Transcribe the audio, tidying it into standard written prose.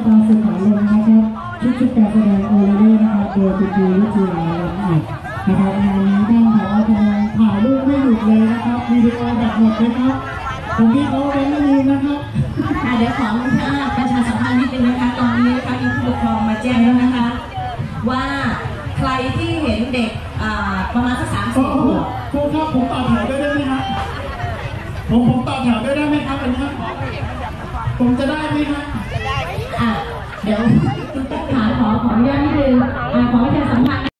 การสื่อสารลงนะครับชุดการแสดงโอเลเล่นะครับโดยคุณครูวิจิตรนะครับงานนี้ท่านผอกำลังถ่ายรูปไม่หยุดเลยนะครับวิดีโอแบบหมดเลยครับผมพี่เขาเป็นไม่ดีนะครับเดี๋ยวขอประชาสัมพันธ์นิดนึงนะคะตอนนี้นะคะมีผู้ปกครองมาแจ้งแล้วนะคะว่าใครที่เห็นเด็กประมาณสัก30 ขวบครูครับผมต่อแถวได้ไหมครับผมต่อแถวได้ไหมครับอันนี้ผมจะได้ไหมครับเดี๋ยวขออนุญาตนิดนึงขอประชาสัมพันธ์